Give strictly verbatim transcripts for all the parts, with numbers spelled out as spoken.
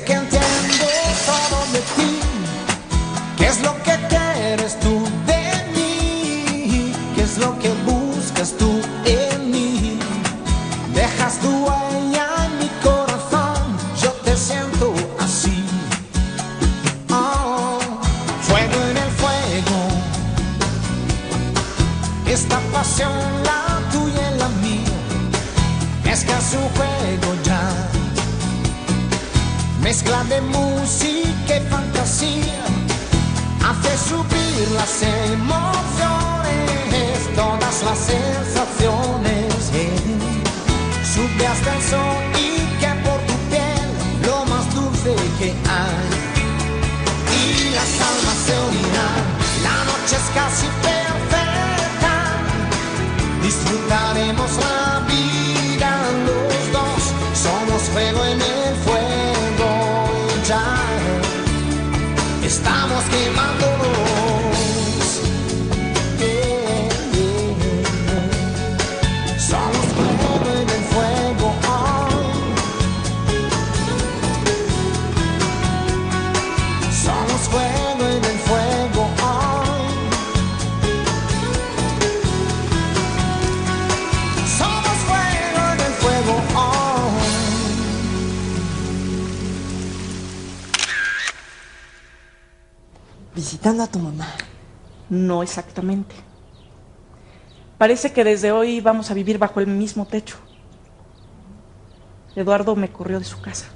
que entiendo todo de ti. ¿Qué es lo que quieres tú de mí? ¿Qué es lo que buscas tú en mí? Dejas tu huella en mi corazón, yo te siento así. Oh, fuego en el fuego, esta pasión, la tuya y la mía, es que es un juego ya. Mezcla de música y fantasía, hace subir las emociones, todas las sensaciones. eh. Sube hasta el sol y que por tu piel lo más dulce que hay. Y las almas se unirán, la noche es casi perfecta. Disfrutaremos la vida los dos, somos fuego en el fuego y ya estamos quemándonos. Yeah, yeah. Somos fuego en el fuego. Oh. Somos fuego en el fuego. Oh. Somos fuego en el fuego. Oh. Visitando a tu mamá. No exactamente. Parece que desde hoy vamos a vivir bajo el mismo techo. Eduardo me corrió de su casa.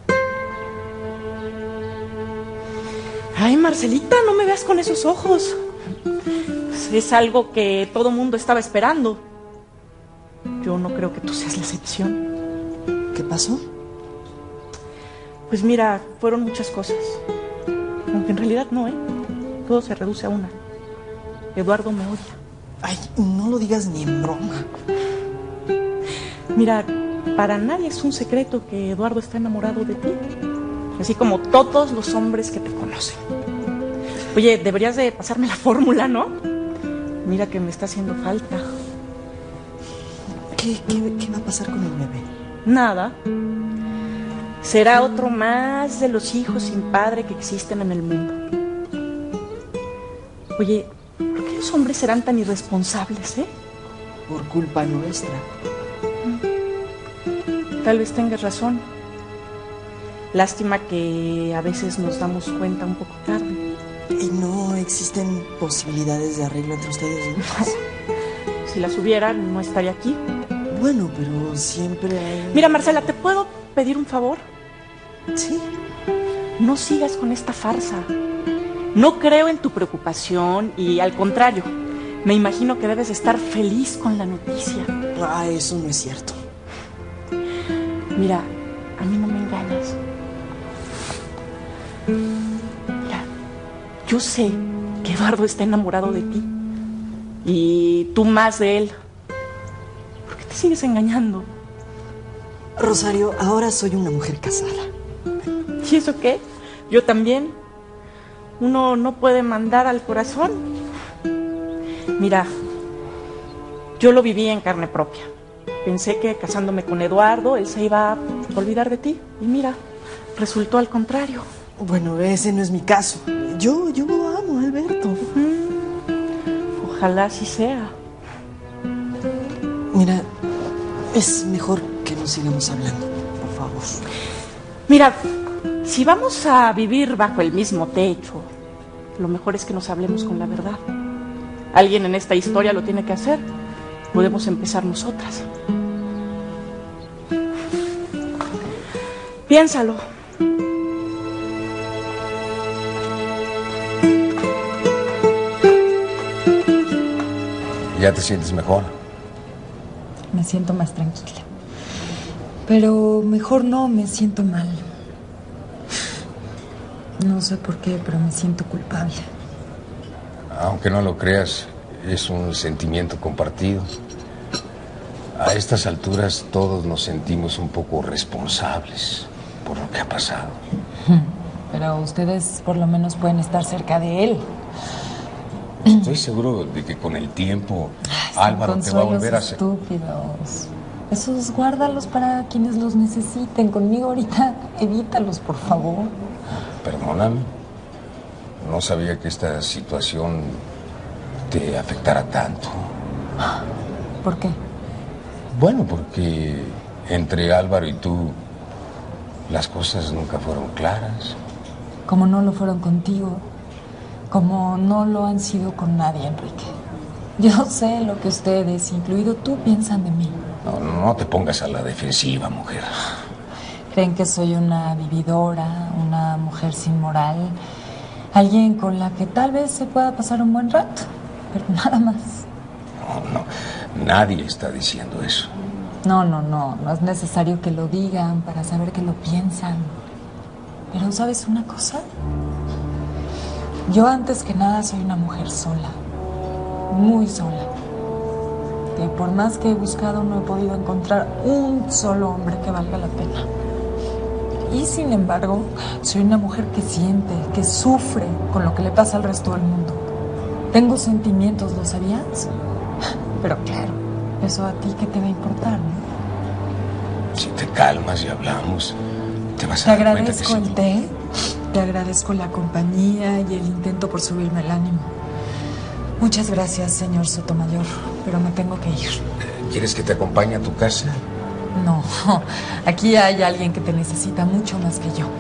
Ay, Marcelita, no me veas con esos ojos. Es algo que todo mundo estaba esperando. Yo no creo que tú seas la excepción. ¿Qué pasó? Pues mira, fueron muchas cosas. Aunque en realidad no, ¿eh? Todo se reduce a una. Eduardo me odia. Ay, no lo digas ni en broma. Mira, para nadie es un secreto que Eduardo está enamorado de ti. Así como todos los hombres que te conocen. Oye, deberías de pasarme la fórmula, ¿no? Mira que me está haciendo falta. ¿Qué, qué, qué va a pasar con el bebé? Nada. Será otro más de los hijos sin padre que existen en el mundo. Oye, ¿por qué los hombres serán tan irresponsables, eh? Por culpa nuestra. Tal vez tengas razón. Lástima que a veces nos damos cuenta un poco tarde. ¿Y no existen posibilidades de arreglo entre ustedes dos? Si las hubiera, no estaría aquí. Bueno, pero siempre hay... Mira, Marcela, ¿te puedo pedir un favor? Sí. No sigas con esta farsa. No creo en tu preocupación y, al contrario, me imagino que debes estar feliz con la noticia. Ah, eso no es cierto. Mira, a mí no me engañas. Mira, yo sé que Eduardo está enamorado de ti. Y tú más de él. ¿Por qué te sigues engañando? Rosario, ahora soy una mujer casada. ¿Y eso qué? Yo también. Uno no puede mandar al corazón. Mira, yo lo viví en carne propia. Pensé que casándome con Eduardo, él se iba a olvidar de ti. Y mira, resultó al contrario. Bueno, ese no es mi caso. Yo, yo amo a Alberto. Mm, ojalá así sea. Mira, es mejor que no sigamos hablando, por favor. Mira, si vamos a vivir bajo el mismo techo, lo mejor es que nos hablemos con la verdad. Alguien en esta historia lo tiene que hacer. Podemos empezar nosotras. Piénsalo. ¿Ya te sientes mejor? Me siento más tranquila. Pero mejor no, me siento mal. No sé por qué, pero me siento culpable. Aunque no lo creas, es un sentimiento compartido. A estas alturas todos nos sentimos un poco responsables por lo que ha pasado. Pero ustedes por lo menos pueden estar cerca de él. Estoy seguro de que con el tiempo Ay, Álvaro te va a volver a hacer... estúpidos. Esos guárdalos para quienes los necesiten. Conmigo ahorita, evítalos, por favor. Perdóname. No sabía que esta situación te afectara tanto. ¿Por qué? Bueno, porque entre Álvaro y tú las cosas nunca fueron claras. Como no lo fueron contigo, como no lo han sido con nadie, Enrique. Yo sé lo que ustedes, incluido tú, piensan de mí. No, no te pongas a la defensiva, mujer. Creen que soy una vividora, una mujer sin moral, alguien con la que tal vez se pueda pasar un buen rato, pero nada más. No, no, nadie está diciendo eso. No, no, no, no es necesario que lo digan para saber que lo piensan. Pero ¿sabes una cosa? Yo antes que nada soy una mujer sola, muy sola. Que por más que he buscado no he podido encontrar un solo hombre que valga la pena. Y sin embargo, soy una mujer que siente, que sufre con lo que le pasa al resto del mundo. Tengo sentimientos, ¿lo sabías? Pero claro, eso a ti qué te va a importar, ¿no? Si te calmas y hablamos, te vas Te a dar cuenta que agradezco el sí. té, te agradezco la compañía y el intento por subirme el ánimo. Muchas gracias, señor Sotomayor, pero me tengo que ir. ¿Quieres que te acompañe a tu casa? No, aquí hay alguien que te necesita mucho más que yo.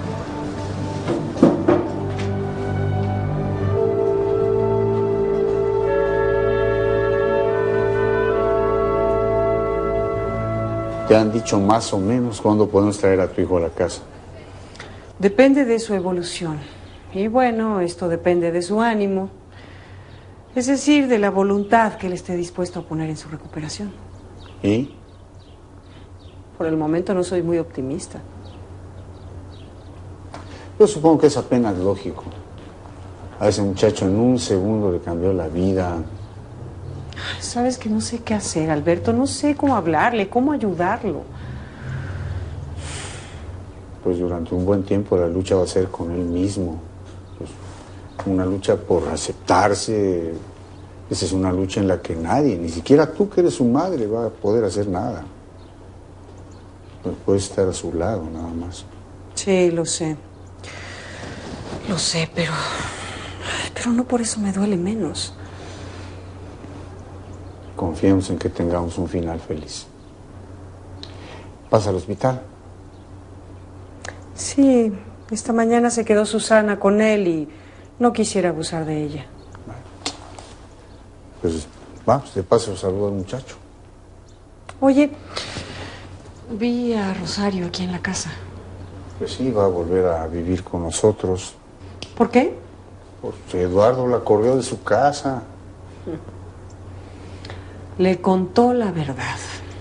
¿Te han dicho más o menos cuándo podemos traer a tu hijo a la casa? Depende de su evolución. Y bueno, esto depende de su ánimo. Es decir, de la voluntad que él esté dispuesto a poner en su recuperación. ¿Y? Por el momento no soy muy optimista. Yo supongo que es apenas lógico. A ese muchacho en un segundo le cambió la vida. Sabes que no sé qué hacer, Alberto. No sé cómo hablarle, cómo ayudarlo. Pues durante un buen tiempo la lucha va a ser con él mismo. Pues una lucha por aceptarse. Esa es una lucha en la que nadie, ni siquiera tú que eres su madre, va a poder hacer nada. Pues puedes estar a su lado, nada más. Sí, lo sé. Lo sé, pero... Pero no por eso me duele menos. Confiemos en que tengamos un final feliz. ¿Vas al hospital? Sí, esta mañana se quedó Susana con él y no quisiera abusar de ella. Pues vamos, de paso saludo al muchacho. Oye, vi a Rosario aquí en la casa. Pues sí, va a volver a vivir con nosotros. ¿Por qué? Porque Eduardo la corrió de su casa. Le contó la verdad.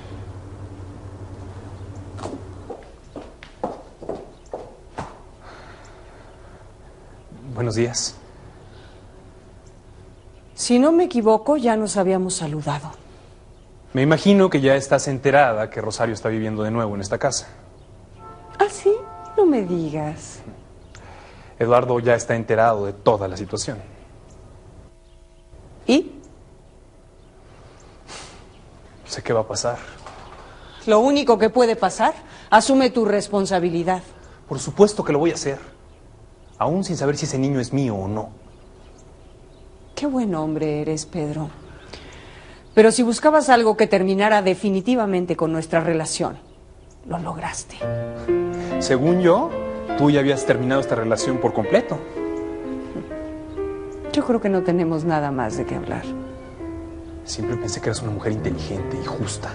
Buenos días. Si no me equivoco, ya nos habíamos saludado. Me imagino que ya estás enterada que Rosario está viviendo de nuevo en esta casa. ¿Ah, sí? No me digas. Eduardo ya está enterado de toda la situación. ¿Y? No sé qué va a pasar. Lo único que puede pasar, asume tu responsabilidad. Por supuesto que lo voy a hacer, aún sin saber si ese niño es mío o no. Qué buen hombre eres, Pedro. Pero si buscabas algo que terminara definitivamente con nuestra relación, lo lograste. Según yo, tú ya habías terminado esta relación por completo. Yo creo que no tenemos nada más de qué hablar. Siempre pensé que eras una mujer inteligente y justa.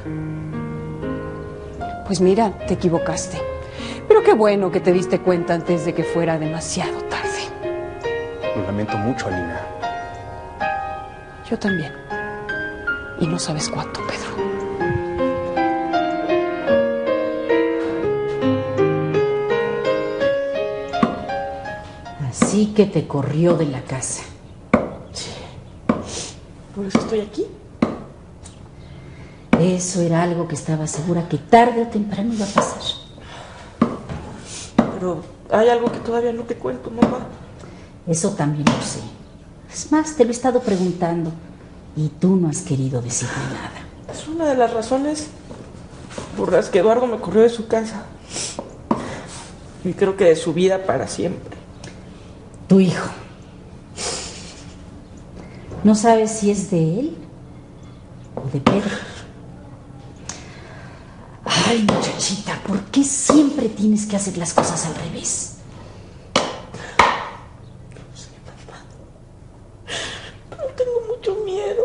Pues mira, te equivocaste. Pero qué bueno que te diste cuenta antes de que fuera demasiado tarde. Lo lamento mucho, Alina. Yo también. Y no sabes cuánto, Pedro. Así que te corrió de la casa. Por eso estoy aquí. Eso era algo que estaba segura que tarde o temprano iba a pasar. Pero hay algo que todavía no te cuento, mamá. Eso también lo sé. Es más, te lo he estado preguntando y tú no has querido decirme nada. Es una de las razones por las que Eduardo me corrió de su casa. Y creo que de su vida para siempre. Tu hijo. ¿No sabes si es de él o de Pedro? Ay, muchachita, ¿por qué siempre tienes que hacer las cosas al revés? No sé, papá. Pero tengo mucho miedo.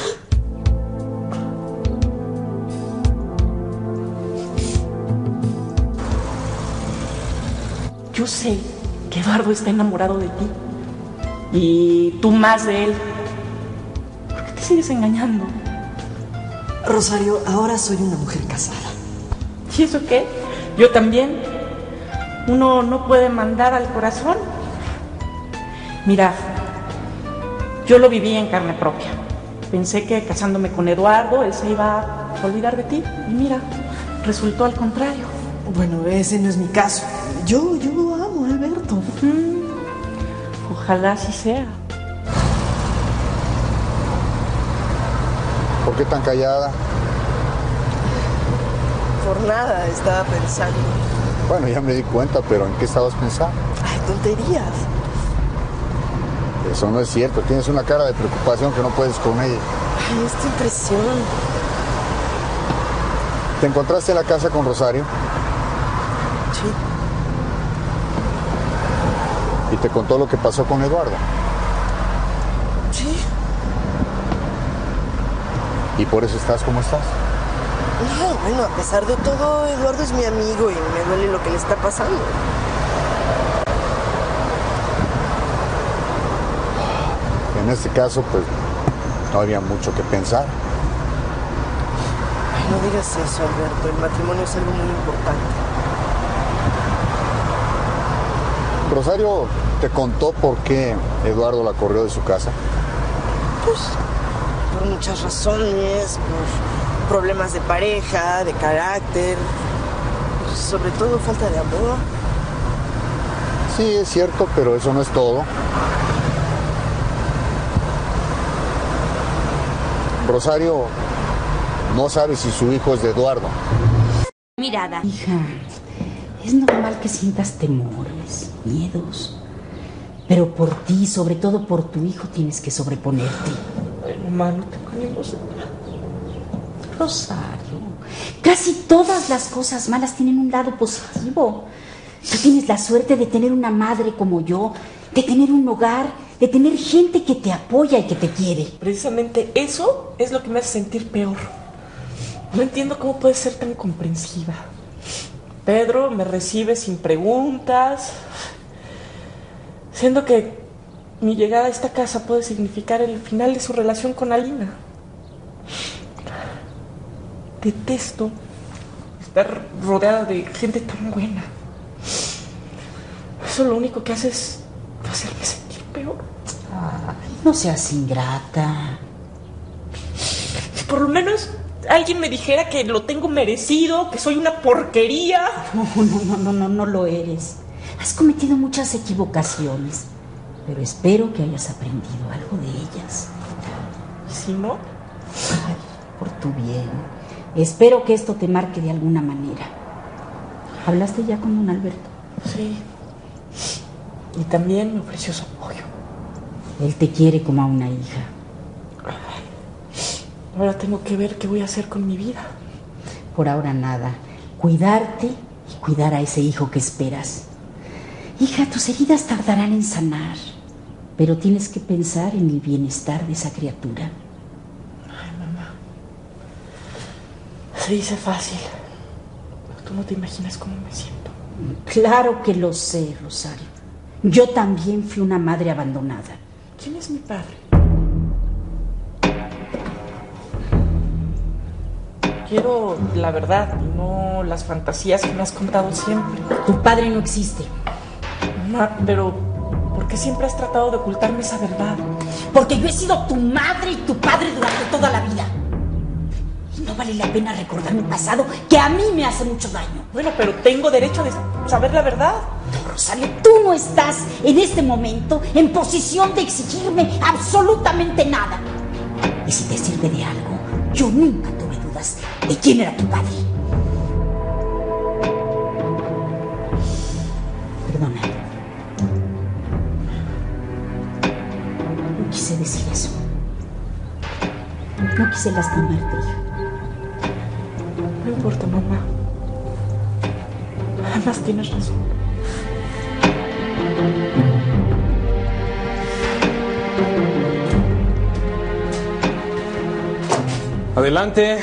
Yo sé que Eduardo está enamorado de ti. Y tú más de él. ¿Por qué te sigues engañando? Rosario, ahora soy una mujer casada. ¿Y eso qué? Yo también. Uno no puede mandar al corazón. Mira, yo lo viví en carne propia. Pensé que casándome con Eduardo, él se iba a olvidar de ti. Y mira, resultó al contrario. Bueno, ese no es mi caso. Yo, yo lo amo, Alberto. Mm, ojalá así sea. ¿Por qué tan callada? Por nada, estaba pensando. Bueno, ya me di cuenta, pero ¿en qué estabas pensando? Ay, tonterías. Eso no es cierto. Tienes una cara de preocupación que no puedes con ella. Ay, esta impresión. ¿Te encontraste en la casa con Rosario? Sí. ¿Y te contó lo que pasó con Eduardo? Sí. ¿Y por eso estás como estás? No, bueno, a pesar de todo, Eduardo es mi amigo y me duele lo que le está pasando. En este caso, pues, no había mucho que pensar. Ay, no digas eso, Alberto. El matrimonio es algo muy importante. ¿Rosario te contó por qué Eduardo la corrió de su casa? Pues, por muchas razones, por problemas de pareja, de carácter, pues, sobre todo falta de amor. Sí, es cierto, pero eso no es todo. Rosario no sabe si su hijo es de Eduardo. Mirada. Hija, es normal que sientas temores, miedos. Pero por ti, sobre todo por tu hijo, tienes que sobreponerte. Ay, mamá, no tengo ni emoción. Rosario, casi todas las cosas malas tienen un lado positivo. Tú tienes la suerte de tener una madre como yo, de tener un hogar, de tener gente que te apoya y que te quiere. Precisamente eso es lo que me hace sentir peor. No entiendo cómo puedes ser tan comprensiva. Pedro me recibe sin preguntas, siendo que mi llegada a esta casa puede significar el final de su relación con Alina. Detesto estar rodeada de gente tan buena. Eso lo único que hace es hacerme sentir peor. Ay, no seas ingrata. Si por lo menos alguien me dijera que lo tengo merecido, que soy una porquería. No, no, no, no, no, no lo eres. Has cometido muchas equivocaciones, pero espero que hayas aprendido algo de ellas. Si no, ay, por tu bien. Espero que esto te marque de alguna manera. ¿Hablaste ya con don Alberto? Sí. Y también me ofreció su apoyo. Él te quiere como a una hija. Ahora tengo que ver qué voy a hacer con mi vida. Por ahora nada. Cuidarte y cuidar a ese hijo que esperas. Hija, tus heridas tardarán en sanar, pero tienes que pensar en el bienestar de esa criatura. Ay, mamá. Se dice fácil. Tú no te imaginas cómo me siento. Claro que lo sé, Rosario. Yo también fui una madre abandonada. ¿Quién es mi padre? Quiero la verdad y no las fantasías que me has contado siempre. Tu padre no existe. Mamá, pero ¿por qué siempre has tratado de ocultarme esa verdad? Porque yo he sido tu madre y tu padre durante toda la vida. Y no vale la pena recordar mi pasado, que a mí me hace mucho daño. Bueno, pero tengo derecho a saber la verdad. No, Rosario, tú no estás en este momento en posición de exigirme absolutamente nada. Y si te sirve de algo, yo nunca tuve dudas de quién era tu padre. decir eso. No quise lastimarte, hija. No importa, mamá. Además tienes razón. Adelante.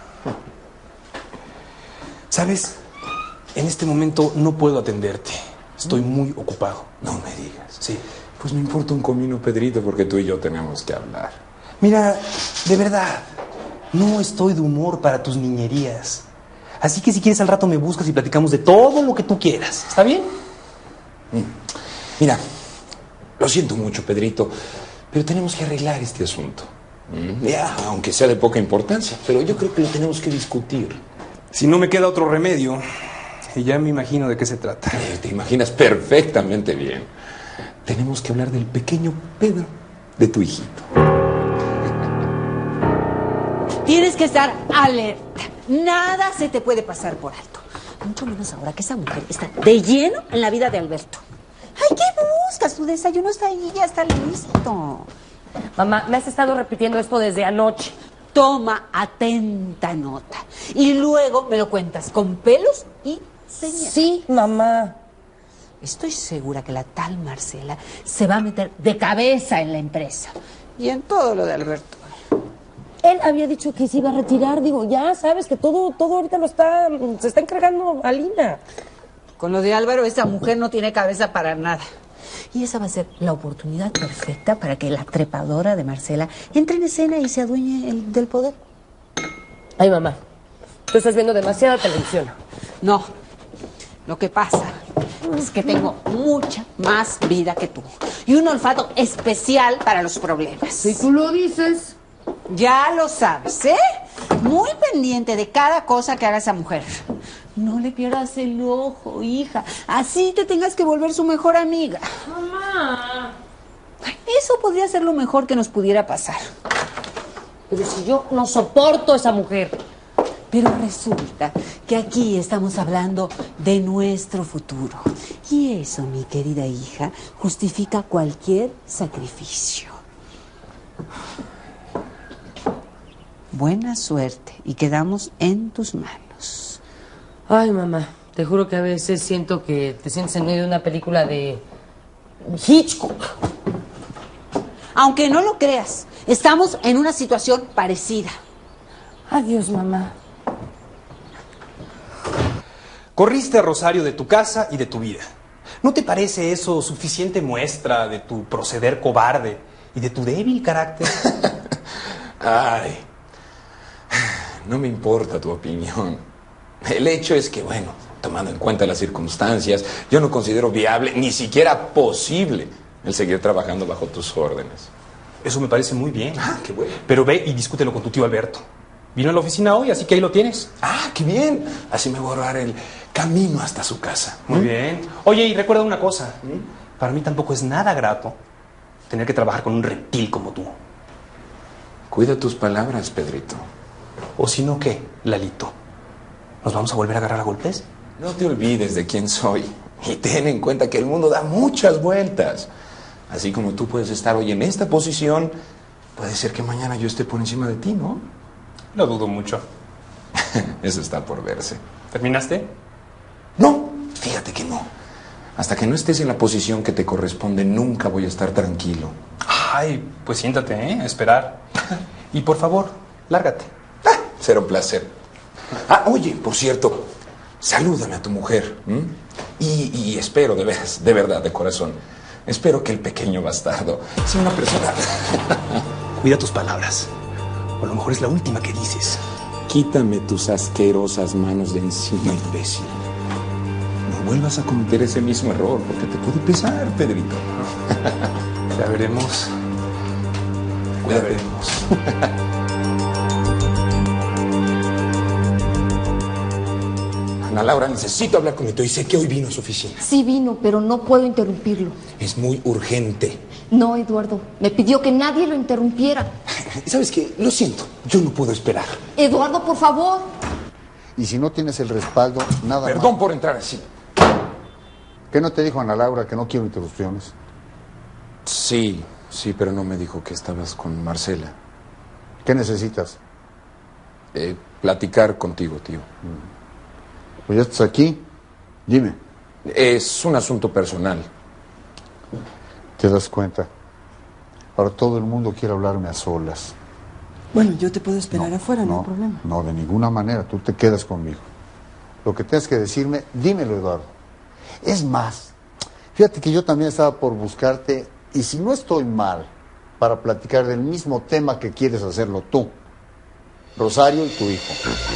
¿Sabes? En este momento no puedo atenderte. Estoy muy ocupado. No me digas. Sí. Pues me importa un comino, Pedrito, porque tú y yo tenemos que hablar. Mira, de verdad, no estoy de humor para tus niñerías. Así que si quieres al rato me buscas y platicamos de todo lo que tú quieras. ¿Está bien? Mm. Mira, lo siento mucho, Pedrito, pero tenemos que arreglar este asunto. Mm. Ya, aunque sea de poca importancia, pero yo creo que lo tenemos que discutir. Si no me queda otro remedio, y ya me imagino de qué se trata. Eh, te imaginas perfectamente bien. Tenemos que hablar del pequeño Pedro, de tu hijito. Tienes que estar alerta. Nada se te puede pasar por alto. Mucho menos ahora que esa mujer está de lleno en la vida de Alberto. Ay, ¿qué buscas? Tu desayuno está ahí, ya está listo. Mamá, me has estado repitiendo esto desde anoche. Toma atenta nota. Y luego me lo cuentas con pelos y señas. Sí, mamá. Estoy segura que la tal Marcela se va a meter de cabeza en la empresa. Y en todo lo de Alberto. Él había dicho que se iba a retirar. Digo, ya sabes que todo, todo ahorita lo está, se está encargando Alina. Con lo de Álvaro, esa mujer no tiene cabeza para nada. Y esa va a ser la oportunidad perfecta para que la trepadora de Marcela entre en escena y se adueñe el, del poder. Ay, mamá, tú estás viendo demasiada televisión. No, lo que pasa es que tengo mucha más vida que tú. Y un olfato especial para los problemas. Si tú lo dices. Ya lo sabes, ¿eh? Muy pendiente de cada cosa que haga esa mujer. No le pierdas el ojo, hija. Así te tengas que volver su mejor amiga. Mamá. Eso podría ser lo mejor que nos pudiera pasar. Pero si yo no soporto a esa mujer. Pero resulta que aquí estamos hablando de nuestro futuro. Y eso, mi querida hija, justifica cualquier sacrificio. Buena suerte y quedamos en tus manos. Ay, mamá, te juro que a veces siento que te sientes en medio de una película de Hitchcock. Aunque no lo creas, estamos en una situación parecida. Adiós, mamá. Corriste a Rosario de tu casa y de tu vida. ¿No te parece eso suficiente muestra de tu proceder cobarde y de tu débil carácter? Ay, no me importa tu opinión. El hecho es que, bueno, tomando en cuenta las circunstancias, yo no considero viable, ni siquiera posible, el seguir trabajando bajo tus órdenes. Eso me parece muy bien. Ah, qué bueno. Pero ve y discútelo con tu tío Alberto. Vino a la oficina hoy, así que ahí lo tienes. Ah, qué bien. Así me voy a ahorrar el camino hasta su casa. Muy ¿Mm? bien. Oye, y recuerda una cosa. ¿Mm? Para mí tampoco es nada grato tener que trabajar con un reptil como tú. Cuida tus palabras, Pedrito. O si no, ¿qué, Lalito? ¿Nos vamos a volver a agarrar a golpes? No te olvides de quién soy. Y ten en cuenta que el mundo da muchas vueltas. Así como tú puedes estar hoy en esta posición, puede ser que mañana yo esté por encima de ti, ¿no? Lo dudo mucho. Eso está por verse. ¿Terminaste? No, fíjate que no. Hasta que no estés en la posición que te corresponde, nunca voy a estar tranquilo. Ay, pues siéntate, ¿eh? A esperar. Y por favor, lárgate. Ah, será un placer. Ah, oye, por cierto, salúdame a tu mujer. ¿m? Y, y espero, de veras, de verdad, de corazón, espero que el pequeño bastardo sea una persona... Cuida tus palabras. O a lo mejor es la última que dices. Quítame tus asquerosas manos de encima, imbécil. No vuelvas a cometer ese mismo error, porque te puede pesar, Pedrito. Ya veremos. Ya veremos. Ana Laura, necesito hablar con mi tío y sé que hoy vino a su oficina. Sí vino, pero no puedo interrumpirlo. Es muy urgente. No, Eduardo, me pidió que nadie lo interrumpiera. ¿Sabes qué? Lo siento, yo no puedo esperar. Eduardo, por favor. Y si no tienes el respaldo, nada más. Perdón por entrar así. ¿Qué no te dijo Ana Laura que no quiero interrupciones? Sí, Sí, pero no me dijo que estabas con Marcela. ¿Qué necesitas? Eh, platicar contigo, tío. Pues ya estás aquí. Dime. Es un asunto personal. ¿Te das cuenta? Ahora todo el mundo quiere hablarme a solas. Bueno, yo te puedo esperar No, afuera, no, no hay problema. No, de ninguna manera. Tú te quedas conmigo. Lo que tienes que decirme, dímelo, Eduardo. Es más, fíjate que yo también estaba por buscarte, y si no estoy mal, para platicar del mismo tema que quieres hacerlo tú. Rosario y tu hijo.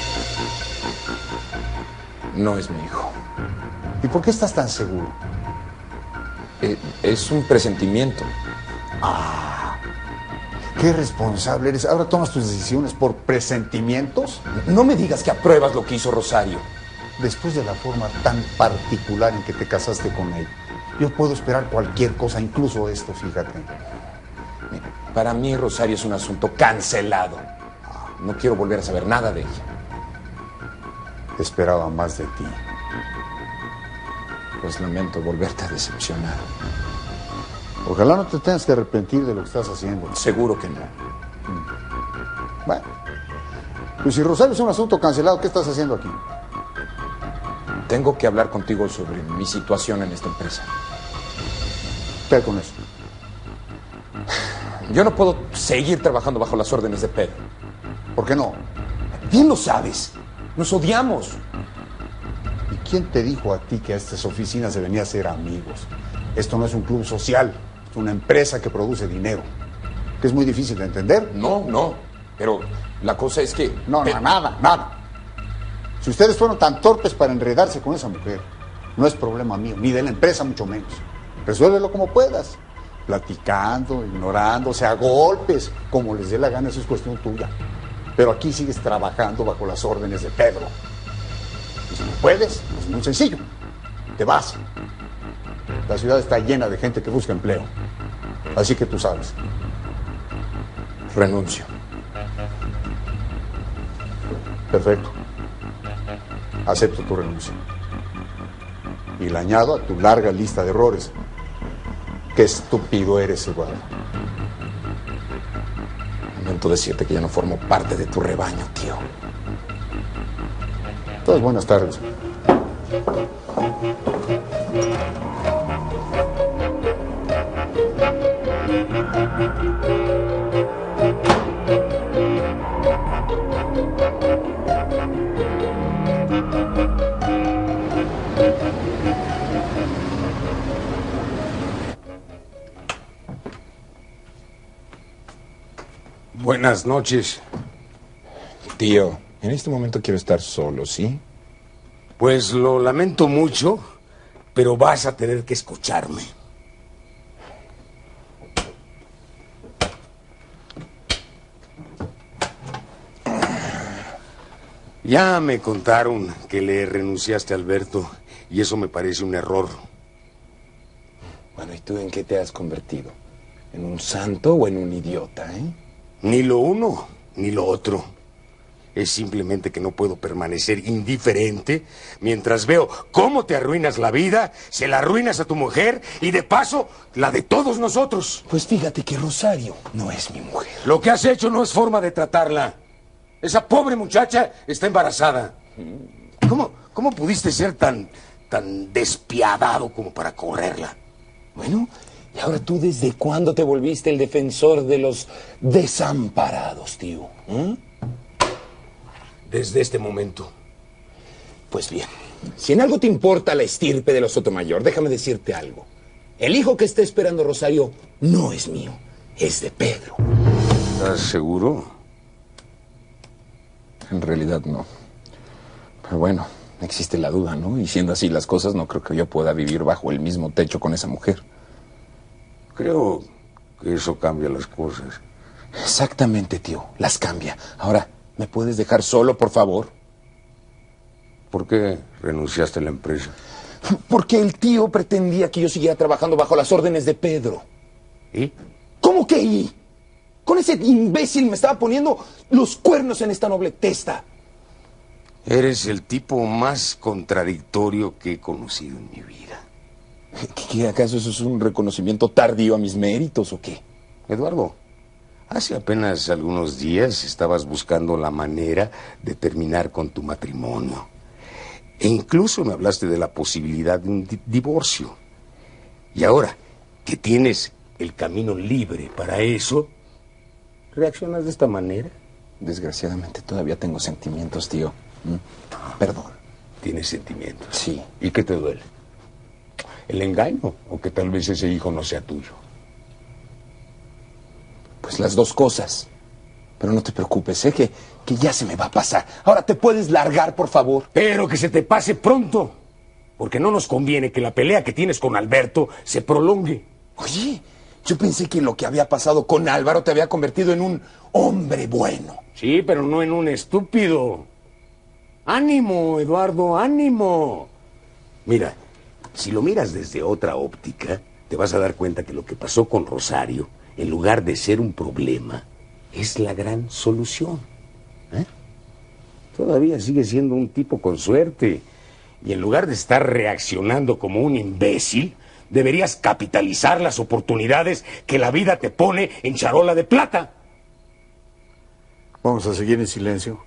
No es mi hijo. ¿Y por qué estás tan seguro? Eh, es un presentimiento. Ah, qué responsable eres. ¿Ahora tomas tus decisiones por presentimientos? No me digas que apruebas lo que hizo Rosario. Después de la forma tan particular en que te casaste con él, yo puedo esperar cualquier cosa, incluso esto, fíjate. Para mí Rosario es un asunto cancelado. No quiero volver a saber nada de ella. Esperaba más de ti. Pues lamento volverte a decepcionar. Ojalá no te tengas que arrepentir de lo que estás haciendo. Seguro que no. Bueno, pues si Rosario es un asunto cancelado, ¿qué estás haciendo aquí? Tengo que hablar contigo sobre mi situación en esta empresa. ¿Qué con eso? Yo no puedo seguir trabajando bajo las órdenes de Pedro. ¿Por qué no? Bien lo sabes. Nos odiamos. ¿Y quién te dijo a ti que a estas oficinas se venía a ser amigos? Esto no es un club social, es una empresa que produce dinero. ¿Que es muy difícil de entender? No, no. Pero la cosa es que... No, no, nada, nada. Si ustedes fueron tan torpes para enredarse con esa mujer, no es problema mío, ni de la empresa mucho menos. Resuélvelo como puedas. Platicando, ignorando, o sea, a golpes, como les dé la gana, eso es cuestión tuya. Pero aquí sigues trabajando bajo las órdenes de Pedro. Y si no puedes, es muy sencillo. Te vas. La ciudad está llena de gente que busca empleo. Así que tú sabes. Renuncio. Perfecto. Acepto tu renuncia. Y la añado a tu larga lista de errores. Qué estúpido eres, Eduardo. Lamento decirte que ya no formo parte de tu rebaño, tío. Todas buenas tardes. Buenas noches. Tío, en este momento quiero estar solo, ¿sí? Pues lo lamento mucho, pero vas a tener que escucharme. Ya me contaron que le renunciaste a Alberto y eso me parece un error. Bueno, ¿y tú en qué te has convertido? ¿En un santo o en un idiota, eh? Ni lo uno, ni lo otro. Es simplemente que no puedo permanecer indiferente mientras veo cómo te arruinas la vida, se la arruinas a tu mujer y de paso la de todos nosotros. Pues fíjate que Rosario no es mi mujer. Lo que has hecho no es forma de tratarla. Esa pobre muchacha está embarazada. ¿Cómo, cómo pudiste ser tan, tan despiadado como para correrla? Bueno, ¿y ahora tú desde cuándo te volviste el defensor de los desamparados, tío? ¿Eh? Desde este momento. Pues bien, si en algo te importa la estirpe de los Sotomayor, déjame decirte algo. El hijo que está esperando Rosario no es mío, es de Pedro. ¿Estás seguro? En realidad no. Pero bueno, existe la duda, ¿no? Y siendo así las cosas, no creo que yo pueda vivir bajo el mismo techo con esa mujer. Creo que eso cambia las cosas. Exactamente, tío, las cambia. Ahora, ¿me puedes dejar solo, por favor? ¿Por qué renunciaste a la empresa? Porque el tío pretendía que yo siguiera trabajando bajo las órdenes de Pedro. ¿Y? ¿Cómo que y? Con ese imbécil me estaba poniendo los cuernos en esta noble testa. Eres el tipo más contradictorio que he conocido en mi vida. ¿Qué, acaso eso es un reconocimiento tardío a mis méritos o qué? Eduardo, hace apenas algunos días estabas buscando la manera de terminar con tu matrimonio. E incluso me hablaste de la posibilidad de un di- divorcio. Y ahora que tienes el camino libre para eso, ¿reaccionas de esta manera? Desgraciadamente todavía tengo sentimientos, tío. ¿Mm? Perdón. ¿Tienes sentimientos? Sí. ¿Y qué te duele? ¿El engaño o que tal vez ese hijo no sea tuyo? Pues las dos cosas. Pero no te preocupes, sé que, que ya se me va a pasar. Ahora te puedes largar, por favor. Pero que se te pase pronto, porque no nos conviene que la pelea que tienes con Alberto se prolongue. Oye, yo pensé que lo que había pasado con Álvaro te había convertido en un hombre bueno. Sí, pero no en un estúpido. ¡Ánimo, Eduardo, ánimo! Mira, si lo miras desde otra óptica, te vas a dar cuenta que lo que pasó con Rosario, en lugar de ser un problema, es la gran solución. ¿Eh? Todavía sigue siendo un tipo con suerte. Y en lugar de estar reaccionando como un imbécil, deberías capitalizar las oportunidades que la vida te pone en charola de plata. Vamos a seguir en silencio.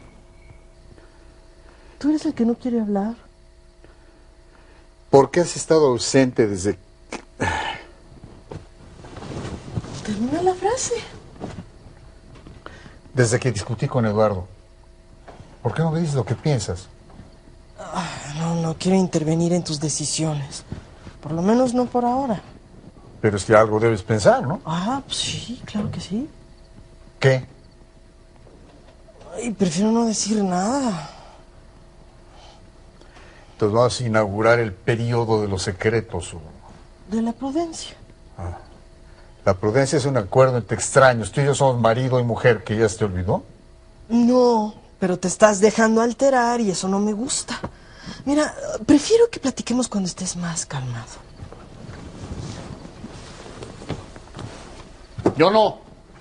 Tú eres el que no quiere hablar. ¿Por qué has estado ausente desde... Termina la frase. desde que discutí con Eduardo? ¿Por qué no me dices lo que piensas? Ah, no, no quiero intervenir en tus decisiones. Por lo menos no por ahora. Pero es que algo debes pensar, ¿no? Ah, pues sí, claro que sí. ¿Qué? Ay, prefiero no decir nada. Entonces vamos a inaugurar el periodo de los secretos. De la prudencia. Ah. La prudencia es un acuerdo entre extraños. Tú y yo somos marido y mujer, ¿que ya se te olvidó? No, pero te estás dejando alterar y eso no me gusta. Mira, prefiero que platiquemos cuando estés más calmado. Yo no.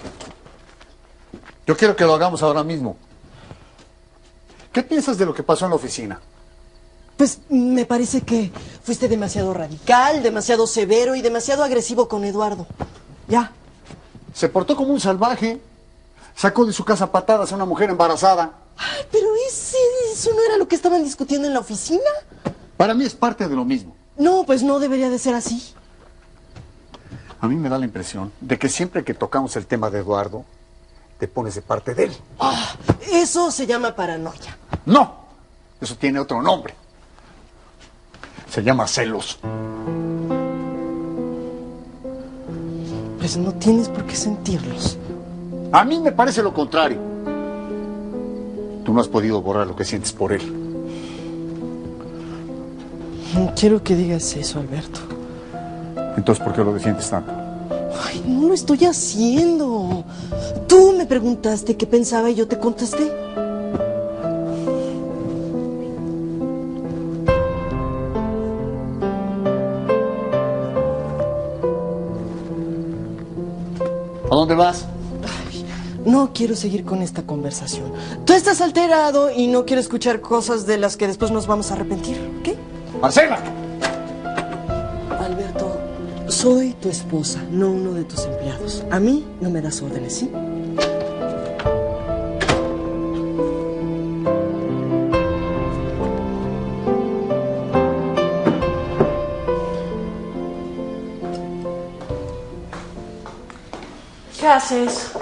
Yo quiero que lo hagamos ahora mismo. ¿Qué piensas de lo que pasó en la oficina? Pues me parece que fuiste demasiado radical, demasiado severo y demasiado agresivo con Eduardo. Ya. Se portó como un salvaje. Sacó de su casa patadas a una mujer embarazada. Ay, pero ese, eso no era lo que estaban discutiendo en la oficina. Para mí es parte de lo mismo. No, pues no debería de ser así. A mí me da la impresión de que siempre que tocamos el tema de Eduardo, te pones de parte de él. Ah, eso se llama paranoia. No, eso tiene otro nombre. Se llama celos. Pues no tienes por qué sentirlos. A mí me parece lo contrario. Tú no has podido borrar lo que sientes por él. No quiero que digas eso, Alberto. Entonces, ¿por qué lo defiendes tanto? Ay, no lo estoy haciendo. Tú me preguntaste qué pensaba y yo te contesté. ¿A dónde vas? Ay, no quiero seguir con esta conversación. Tú estás alterado y no quiero escuchar cosas de las que después nos vamos a arrepentir, ¿ok? ¡Marcela! Alberto, soy tu esposa, no uno de tus empleados. A mí no me das órdenes, ¿sí? ¿Qué haces?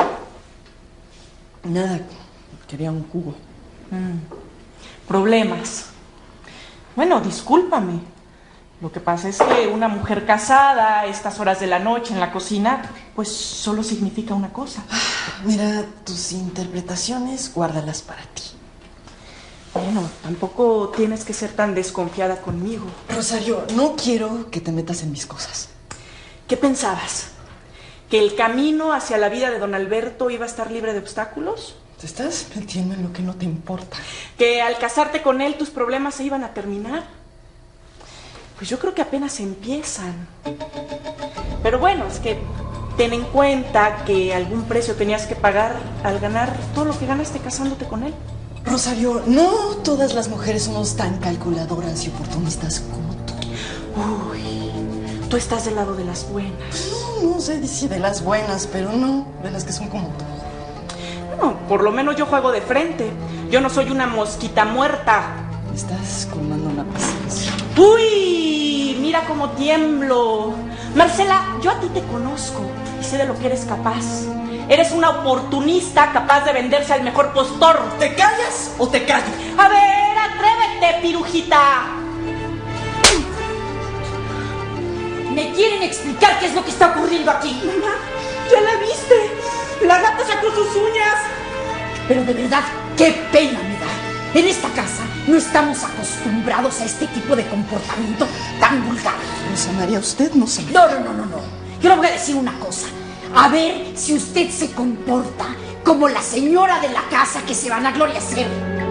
Nada, quería un jugo. Mm, problemas. Bueno, discúlpame. Lo que pasa es que una mujer casada a estas horas de la noche en la cocina, pues solo significa una cosa. Mira, tus interpretaciones, guárdalas para ti. Bueno, tampoco tienes que ser tan desconfiada conmigo. Rosario, no quiero que te metas en mis cosas. ¿Qué pensabas? ¿Que el camino hacia la vida de don Alberto iba a estar libre de obstáculos? Te estás metiendo en lo que no te importa. ¿Que al casarte con él tus problemas se iban a terminar? Pues yo creo que apenas empiezan. Pero bueno, es que ten en cuenta que algún precio tenías que pagar al ganar todo lo que ganaste casándote con él. Rosario, no todas las mujeres somos tan calculadoras y oportunistas como tú. Uy, Tú estás del lado de las buenas. No, no sé si de las buenas, pero no, de las que son como tú. Bueno, por lo menos yo juego de frente. Yo no soy una mosquita muerta. Me estás colmando la paciencia. ¡Uy! Mira cómo tiemblo. Marcela, yo a ti te conozco y sé de lo que eres capaz. Eres una oportunista capaz de venderse al mejor postor. ¿Te callas o te callo? A ver, atrévete, pirujita. ¿Me quieren explicar qué es lo que está ocurriendo aquí? Mamá, ¿ya la viste? La gata sacó sus uñas. Pero de verdad, qué pena me da. En esta casa no estamos acostumbrados a este tipo de comportamiento tan vulgar. Rosa María, usted no se... No, no, no, no, no. Yo le voy a decir una cosa. A ver si usted se comporta como la señora de la casa que se van a gloriacer.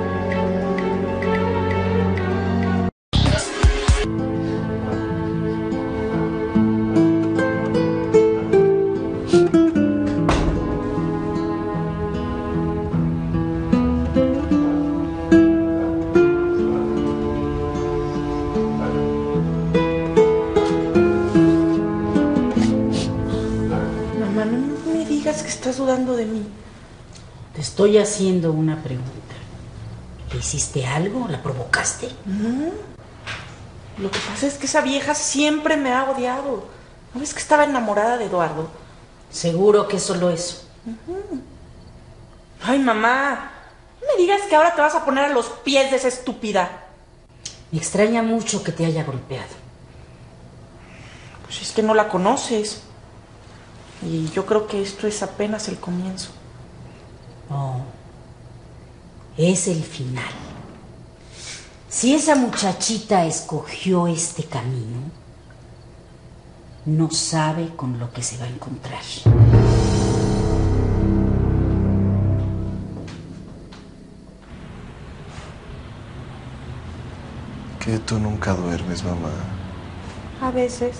Dudando de mí. Te estoy haciendo una pregunta. ¿Le hiciste algo? ¿La provocaste? No. Lo que pasa es que esa vieja siempre me ha odiado. ¿No ves que estaba enamorada de Eduardo? Seguro que es solo eso. Uh-huh. Ay, mamá. No me digas que ahora te vas a poner a los pies de esa estúpida. Me extraña mucho que te haya golpeado. Pues es que no la conoces. Y yo creo que esto es apenas el comienzo. No, es el final. Si esa muchachita escogió este camino, no sabe con lo que se va a encontrar. Que tú nunca duermes, mamá. A veces.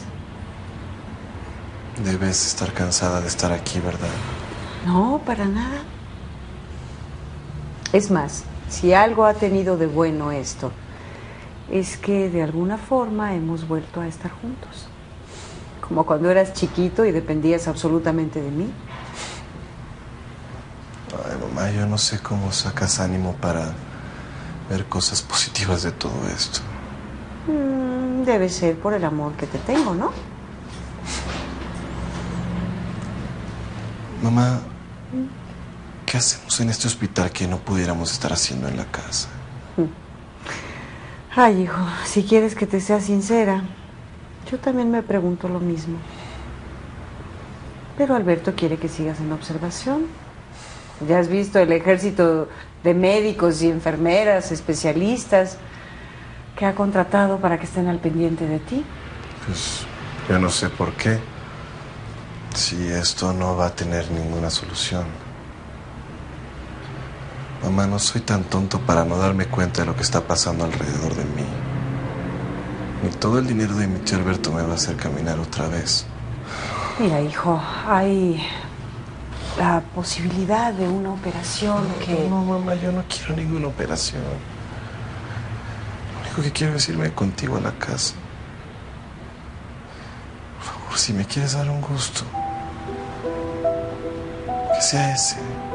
Debes estar cansada de estar aquí, ¿verdad? No, para nada. Es más, si algo ha tenido de bueno esto, es que de alguna forma hemos vuelto a estar juntos. Como cuando eras chiquito y dependías absolutamente de mí. Ay, mamá, yo no sé cómo sacas ánimo para ver cosas positivas de todo esto. Mm, debe ser por el amor que te tengo, ¿no? Mamá, ¿qué hacemos en este hospital que no pudiéramos estar haciendo en la casa? Ay, hijo, si quieres que te sea sincera, yo también me pregunto lo mismo. Pero Alberto quiere que sigas en observación. Ya has visto el ejército de médicos y enfermeras, especialistas, que ha contratado para que estén al pendiente de ti. Pues yo no sé por qué. Si esto no va a tener ninguna solución. Mamá, no soy tan tonto para no darme cuenta de lo que está pasando alrededor de mí. Ni todo el dinero de mi tío Alberto me va a hacer caminar otra vez. Mira, hijo, hay la posibilidad de una operación que... No, mamá, yo no quiero ninguna operación. Lo único que quiero es irme contigo a la casa. Por favor, si me quieres dar un gusto, que sea ese.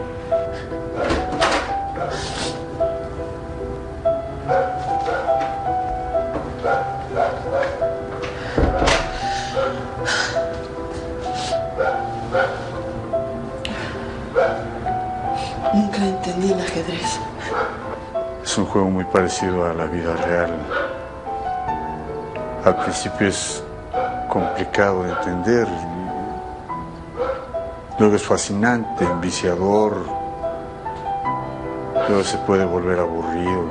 Nunca entendí el ajedrez. Es un juego muy parecido a la vida real. Al principio es complicado de entender. Luego es fascinante, enviciador. Luego se puede volver aburrido.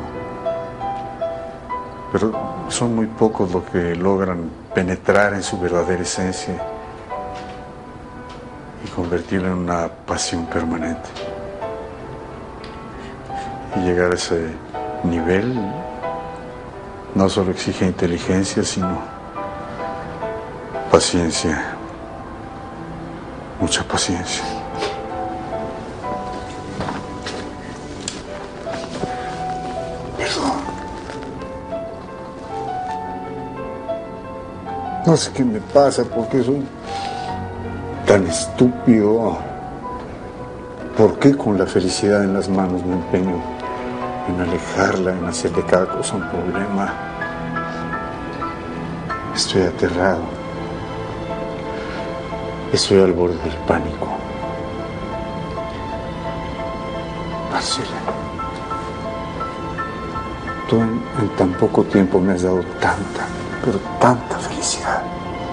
Pero son muy pocos los que logran penetrar en su verdadera esencia y convertirla en una pasión permanente. Y llegar a ese nivel no solo exige inteligencia, sino paciencia, mucha paciencia. Perdón. No sé qué me pasa, por qué soy tan estúpido. ¿Por qué con la felicidad en las manos me empeño en alejarla, en hacer de cada cosa un problema? Estoy aterrado. Estoy al borde del pánico. Marcela, tú en, en tan poco tiempo me has dado tanta, pero tanta felicidad.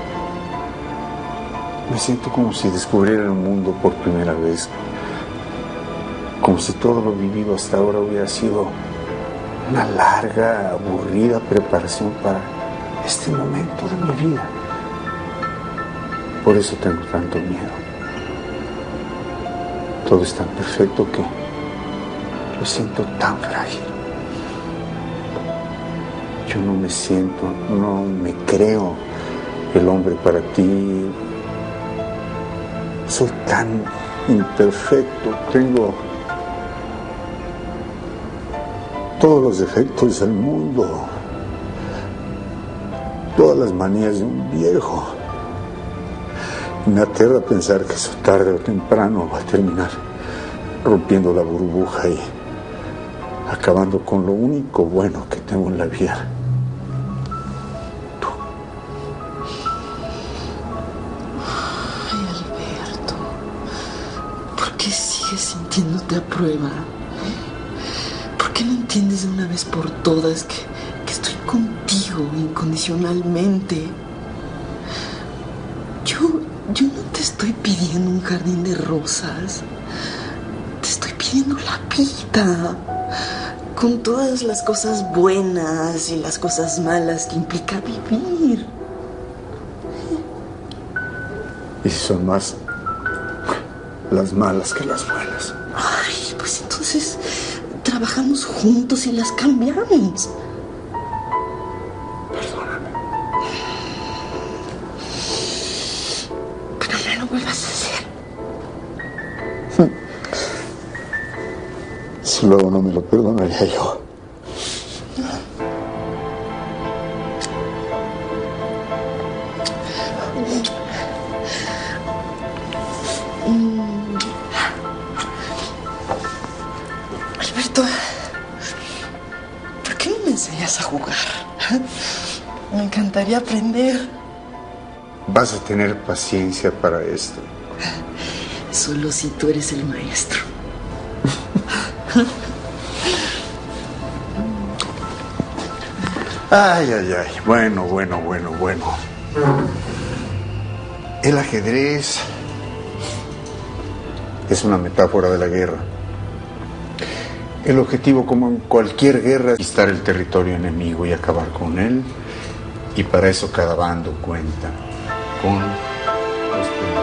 Me siento como si descubriera el mundo por primera vez. Como si todo lo vivido hasta ahora hubiera sido una larga, aburrida preparación para este momento de mi vida. Por eso tengo tanto miedo. Todo es tan perfecto que lo siento tan frágil. Yo no me siento, no me creo el hombre para ti. Soy tan imperfecto, tengo todos los defectos del mundo, todas las manías de un viejo. Me aterra pensar que eso tarde o temprano va a terminar rompiendo la burbuja y acabando con lo único bueno que tengo en la vida. Tú. Ay, Alberto, ¿por qué sigues sintiéndote a prueba? ¿Por qué no entiendes de una vez por todas que, que estoy contigo incondicionalmente? Yo, yo no te estoy pidiendo un jardín de rosas. Te estoy pidiendo la vida. Con todas las cosas buenas y las cosas malas que implica vivir. Y si son más las malas que las buenas. Ay, pues entonces trabajamos juntos y las cambiamos. Perdóname. Pero no lo vuelvas a hacer. Si luego no me lo perdonaría yo. Alberto, ¿por qué no me enseñas a jugar? Me encantaría aprender. Vas a tener paciencia para esto. Solo si tú eres el maestro. Ay, ay, ay. Bueno, bueno, bueno, bueno. El ajedrez es una metáfora de la guerra. El objetivo, como en cualquier guerra, es conquistar el territorio enemigo y acabar con él. Y para eso cada bando cuenta con los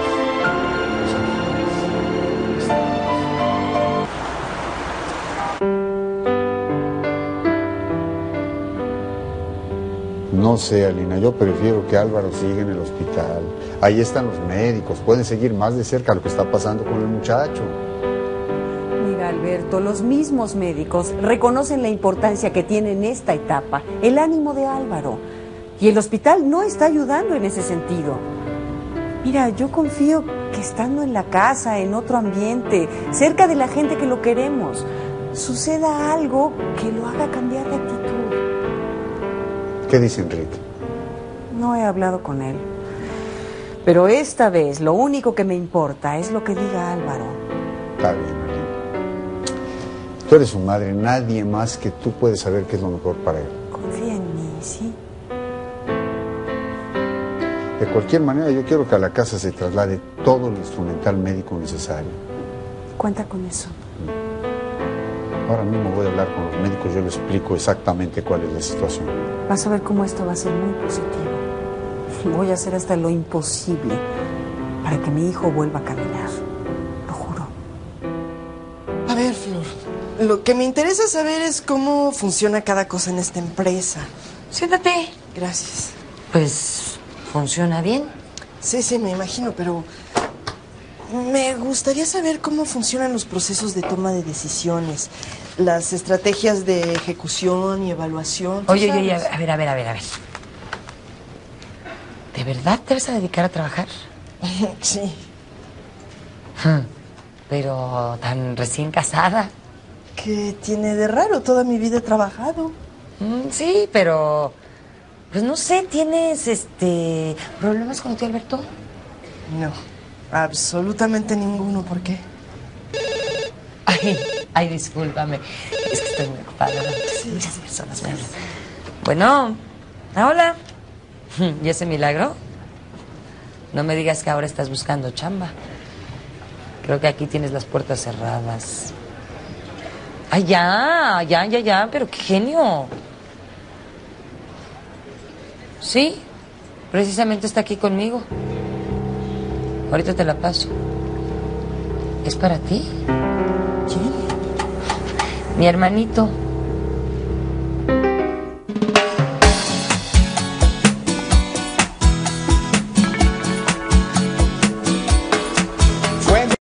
No sé, Alina, yo prefiero que Álvaro siga en el hospital. Ahí están los médicos, pueden seguir más de cerca lo que está pasando con el muchacho. Mira, Alberto, los mismos médicos reconocen la importancia que tiene en esta etapa el ánimo de Álvaro. Y el hospital no está ayudando en ese sentido. Mira, yo confío que estando en la casa, en otro ambiente, cerca de la gente que lo queremos, suceda algo que lo haga cambiar de actitud. ¿Qué dice Enrique? No he hablado con él. Pero esta vez lo único que me importa es lo que diga Álvaro. Está bien, Alina. Tú eres su madre, nadie más que tú puede saber qué es lo mejor para él. Confía en mí, ¿sí? De cualquier manera, yo quiero que a la casa se traslade todo el instrumental médico necesario. Cuenta con eso. Ahora mismo voy a hablar con los médicos, yo les explico exactamente cuál es la situación. Vas a ver cómo esto va a ser muy positivo. Voy a hacer hasta lo imposible para que mi hijo vuelva a caminar. Lo juro. A ver, Flor, lo que me interesa saber es cómo funciona cada cosa en esta empresa. Siéntate. Gracias. Pues, ¿funciona bien? Sí, sí, me imagino, pero me gustaría saber cómo funcionan los procesos de toma de decisiones, las estrategias de ejecución y evaluación. Oye, oye, oye, a ver, a ver, a ver, a ver. ¿De verdad te vas a dedicar a trabajar? Sí. Pero tan recién casada. ¿Qué tiene de raro? Toda mi vida he trabajado. Mm, sí, pero... Pues no sé, ¿tienes, este... problemas con tu tío Alberto? No, absolutamente ninguno. ¿Por qué? Ay, ay, discúlpame. Es que estoy muy ocupada. Sí. Muchas personas me hablan. Bueno, hola. ¿Y ese milagro? No me digas que ahora estás buscando chamba. Creo que aquí tienes las puertas cerradas. Ay, ya, ya, ya, ya, pero qué genio. Sí, precisamente está aquí conmigo. Ahorita te la paso. ¿Es para ti? ¿Quién? Mi hermanito.